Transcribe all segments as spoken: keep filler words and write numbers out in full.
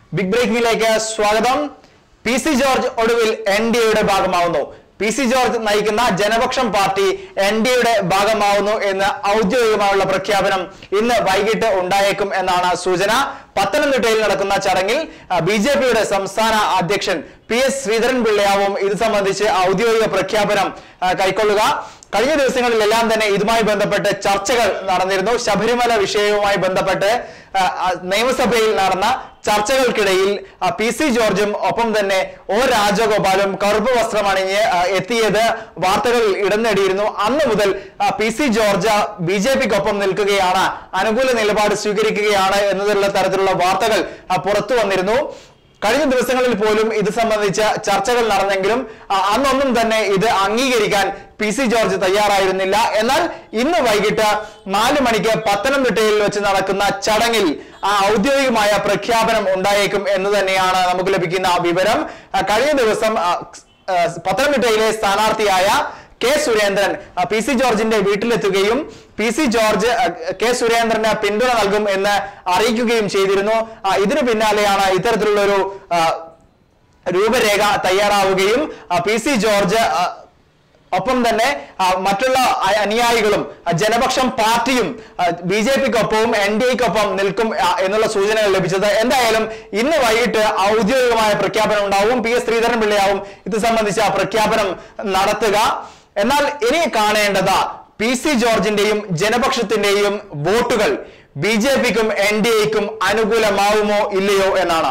Big Breaking Swagadam, P C George Oduvil, N D A Bagamauno. P C George Naikana, Janabaksham Party, N D A Bagamauno in the Audio Prakhyapanam in the Vaigita Undayakum and Anna Sujana, Patan the Tail Nakuna Charangil, B J P Samsana Addiction, P S Sridharan Bilayavum, Idsamandiche, Audio Prakhyapanam, Kaikoluga. കഴിഞ്ഞ ദിവസങ്ങളിലെല്ലാം തന്നെ ഇതുമായി ബന്ധപ്പെട്ട് ചർച്ചകൾ നടന്നിരുന്നു ശബരിമല വിഷയവുമായി ബന്ധപ്പെട്ട് നിയമസഭയിൽ നടന്ന ചർച്ചകൾക്കിടയിൽ പി സി ജോർജും ഒപ്പം തന്നെ ഒ രാജഗോപാലും കറുപ്പ് വസ്ത്രമണിഞ്ഞ് എത്തിയത് വാർത്തകളിൽ ഇടം നേടിയിരുന്നു അന്ന് മുതൽ പി സി ജോർജ് ബിജെപിക്കൊപ്പം നിൽക്കുകയാണ് അനുകൂല നിലപാട് സ്വീകരിക്കുകയാണ് എന്നതിലുള്ള തരത്തിലുള്ള വാർത്തകൾ പുറത്തു വന്നിരുന്നു കഴിഞ്ഞ ദിവസങ്ങളിൽ പോലും ഇത് സംബന്ധിച്ച ചർച്ചകൾ നടന്നെങ്കിലും അന്നൊന്നും തന്നെ ഇത് അംഗീകരിക്കാൻ പി സി ജോർജ് തയ്യാറായിരുന്നില്ല എന്നാൽ ഇന്ന് വൈകിട്ട് നാല് മണിക്ക് പത്തനംതിട്ടയിൽ വെച്ച് നടക്കുന്ന ചടങ്ങിൽ ഔദ്യോഗികമായ പ്രഖ്യാപനം ഉണ്ടായേക്കും എന്ന് തന്നെയാണ് നമുക്ക് ലഭിക്കുന്ന വിവരം കഴിഞ്ഞ ദിവസം പത്തനംതിട്ടയിലെ സ്ഥാനാർത്ഥിയായ കെ സുരേന്ദ്രൻ പി സി ജോർജിന്റെ വീട്ടിലെത്തുകയും പി സി ജോർജ് കെ സുരേന്ദ്രന് പിന്തുണ നൽകും എന്ന് അറിയിക്കുകയും ചെയ്തിരുന്നു ഇതിനു പിന്നാലെയാണ് ഇത്തരത്തിലുള്ള ഒരു രൂപരേഖ തയ്യാറാവുകയും പി സി ജോർജ് ഒപ്പം തന്നെ മറ്റുള്ള അനുയായികളും ജനപക്ഷം പാർട്ടിയും ബി ജെ പിക്കൊപ്പവും എൻ ഡി എക്കൊപ്പം നിൽക്കും എന്നുള്ള സൂചനകൾ ലഭിച്ചത് എന്തായാലും ഇന്ന് വൈകിട്ട് ഔദ്യോഗികമായ പ്രഖ്യാപനം ഉണ്ടാവും പി എസ് ശ്രീധരൻ പിള്ളയാവും ഇത് സംബന്ധിച്ച പ്രഖ്യാപനം നടത്തുക എന്നാൽ ഇനി കാണേണ്ടത് പി സി ജോർജിന്റെയും ജനപക്ഷത്തിന്റെയും വോട്ടുകൾ ബി ജെ പിക്കും എൻ ഡി എക്കും അനുകൂലമാവുമോ ഇല്ലയോ എന്നാണ്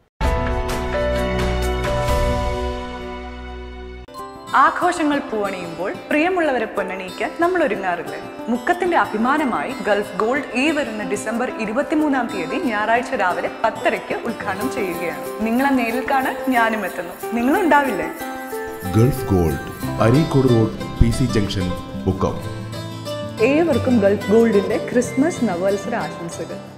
ആഘോഷങ്ങൾ പൂവണിയുമ്പോൾ പ്രിയമുള്ളവരെ പൊന്നണിയിക്കാൻ നമ്മൾ ഒരുങ്ങാറില്ലേ മുക്കത്തിന്റെ അഭിമാനമായി ഗൾഫ് ഗോൾഡ് ഈ വരുന്ന ഡിസംബർ ഇരുപത്തിമൂന്നാം തീയതി ഞായറാഴ്ച രാവിലെ പത്തരയ്ക്ക് ഉദ്ഘാടനം ചെയ്യുകയാണ് നിങ്ങളെ നേരിൽ കാണാൻ ഞാനും എത്തുന്നു നിങ്ങളും ഉണ്ടാവില്ലേ Gulf Gold Areekode road P C junction Mukkam ഏവർക്കും ഗൾഫ് ഗോൾഡിന്റെ ക്രിസ്മസ് നവവത്സര ആശംസകൾ